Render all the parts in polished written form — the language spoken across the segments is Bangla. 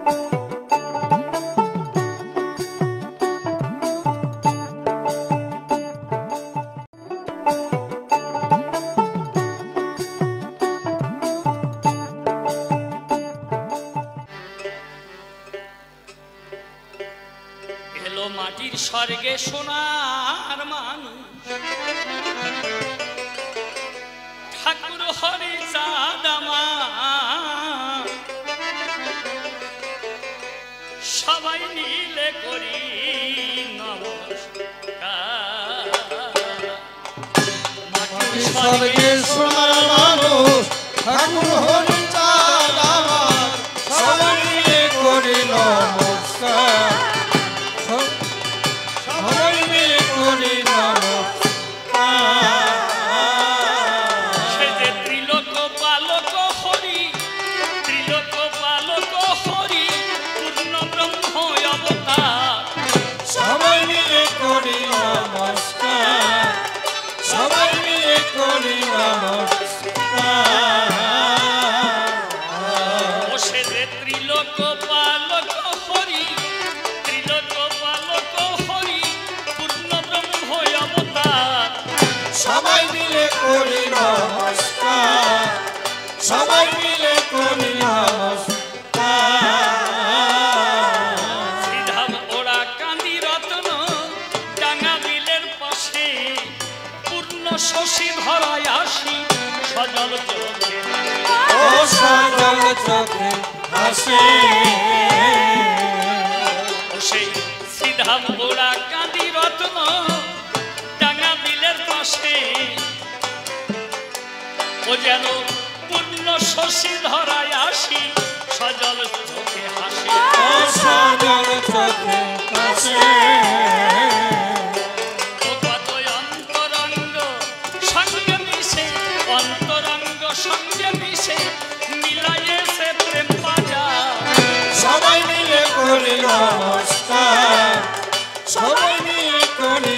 মাটির স্বর্গে সোনার মানুষ ঠাকুর হরি চাঁদামা সবাই মিলে করি নমস্কার। মাটির স্বর্গে সোনার মানুষ ঠাকুর হরি চাঁদামা সবাই মিলে করি নমস্কার। সে যে ত্রিলোক পালক হরি, ত্রিলোক পালক হরি, পূর্ণ ব্রহ্ম অবতার সবাই মিলে করি নমস্কার, সবাই মিলে করি নমস্কার। ও সে যে ত্রিলোক পালক হরি, ত্রিলোক পালক হরি, পূর্ণ ব্রহ্ম অবতার সবাই মিলে করি নমস্কার, সবাই মিলে করি নমস্কার। শ্রীধাম ওরা কান্দি রত্ন ডাঙ্গা বিলের পাশে পূর্ণ শশী ধরায় আসি সজল চোখে, ও সজল চোখে হাসে। ও সেই শ্রীধাম ওরা কান্দি রত্ন ডাঙ্গা বিলের পাশে ও যেন পূর্ণ শশী ধরায় আসি সজল চোখে হাসে, ও সজল চোখে হাসে। ও কত অন্তরঙ্গ সঙ্গে মিশে, অন্তরঙ্গ সঙ্গে মিশে মিলাইয়েছে প্রেম বাজার সবাই মিলে করি নমস্কার, সবাই মিলে করি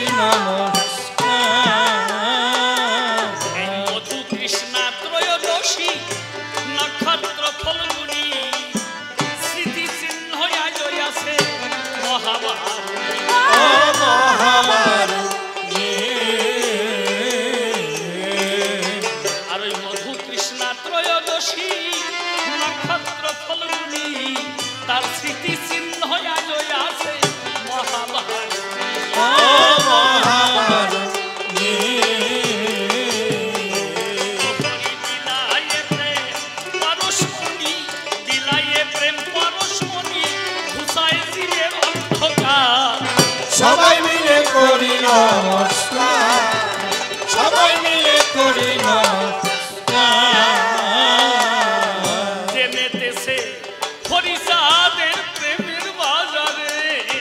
নমস্কার। এই মধু কৃষ্ণা ত্রয়োদশী নক্ষত্র ফলগুনি স্মৃতি চিহ্ন আজ আছে মহাভারত, ও মহাভারত। আর ওই মধু কৃষ্ণা ত্রয়োদশী নক্ষত্র ফলগুনি তার স্মৃতি চিহ্ন আজ আছে মহাভারত, ও মহাভারত। সবাই মিলে করি নমস্কার, সবাই মিলে করি নমস্কার। যে মেতেছে হরিচাঁদের প্রেমের বাজারে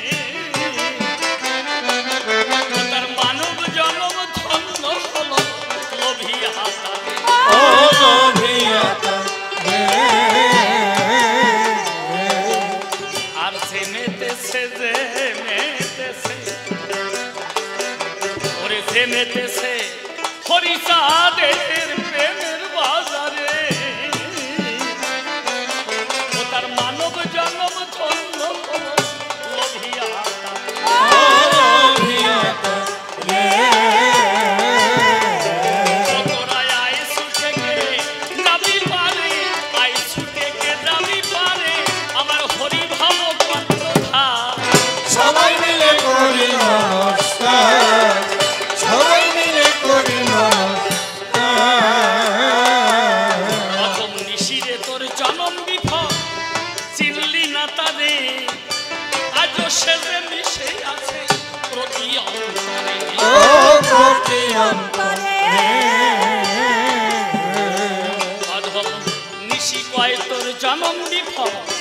তার মানব জন্ম ধন্য হলো লোভিয়াতারে, ও লোভিয়াতারে। আর যে মেতেছে, যে মেতেছে, ওরে যে মেতেছে হরিচাঁদের প্রেমের বাজারে ও তার মানব জন্ম ধন্য হলো লোভিয়াতারে, ও লোভিয়াতারে। তোরা আয় ছুটে গে যাবি পারে, আয় ছুটে গে যাবি পারে আমার হরি ভাব কথা সবাই মিলে করি নমস্কার, সবাই মিলে করি নমস্কার। প্রথম নিশিরে তোর জনম বিফল চিনলি না তারে, আজও সেজে মিশে আছে প্রতি অন্তরে, ও প্রতি অন্তরে। প্রথম নিশি কয় তোর জনম বিফল